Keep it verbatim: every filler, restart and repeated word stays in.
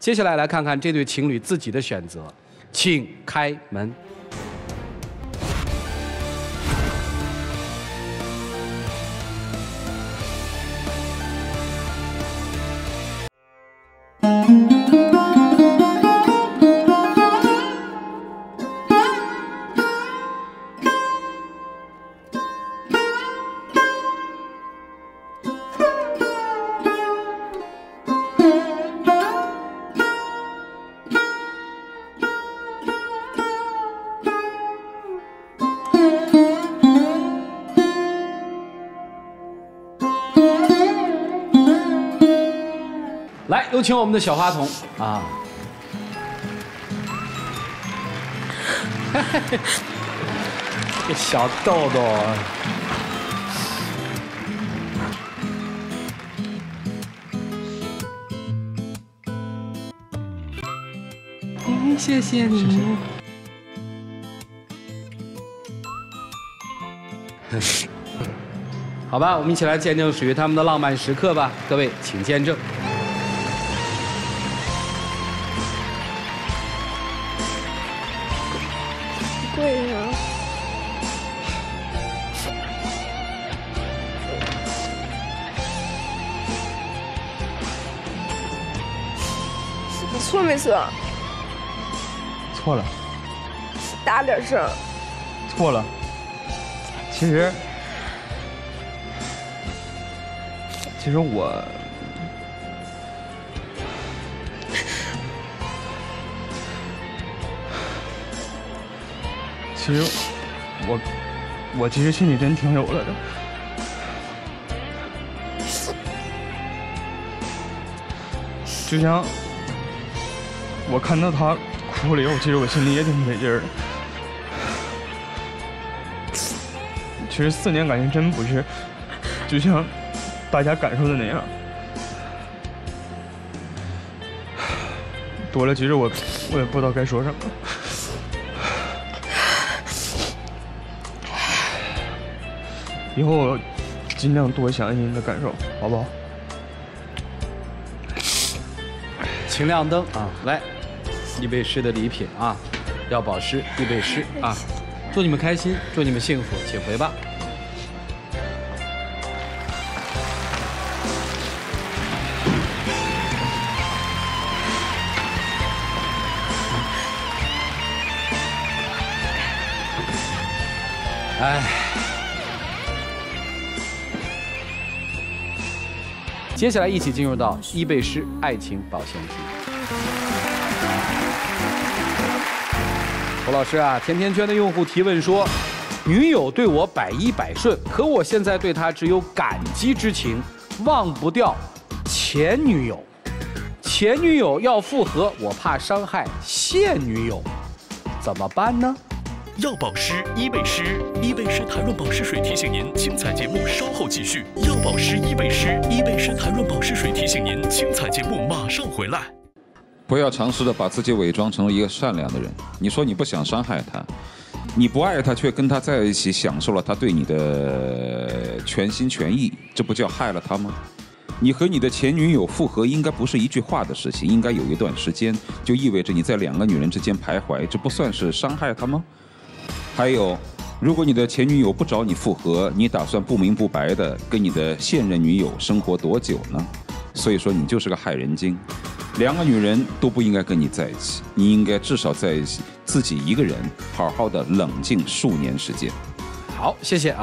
接下来来看看这对情侣自己的选择，请开门。 来，有请我们的小花童啊！这小豆豆，哎，谢谢你。好吧，我们一起来见证属于他们的浪漫时刻吧，各位，请见证。 贵呀！我错没错？ 错了。 大点声。 错了。其实，其实我。 其实我，我其实心里真挺有了的。就像我看到他哭了以后，其实我心里也挺没劲儿的。其实四年感情真不是，就像大家感受的那样。多了，其实我我也不知道该说什么。 以后我尽量多想你的感受，好不好？ 请亮灯啊！来，易贝诗的礼品啊，要宝诗易贝诗啊，祝你们开心，祝你们幸福，请回吧。哎。 接下来一起进入到易贝诗爱情保鲜题。侯老师啊，甜甜圈的用户提问说，女友对我百依百顺，可我现在对她只有感激之情，忘不掉前女友。前女友要复合，我怕伤害现女友，怎么办呢？ 要保湿伊贝诗，伊贝诗弹润保湿水提醒您，精彩节目稍后继续。要保湿伊贝诗，伊贝诗弹润保湿水提醒您，精彩节目马上回来。 不要尝试的把自己伪装成为一个善良的人。你说你不想伤害他，你不爱他，却跟他在一起，享受了他对你的全心全意，这不叫害了他吗？ 你和你的前女友复合，应该不是一句话的事情，应该有一段时间，就意味着你在两个女人之间徘徊，这不算是伤害她吗？还有，如果你的前女友不找你复合，你打算不明不白的跟你的现任女友生活多久呢？所以说你就是个害人精，两个女人都不应该跟你在一起，你应该至少在一起自己一个人好好的冷静数年时间。 好，谢谢啊。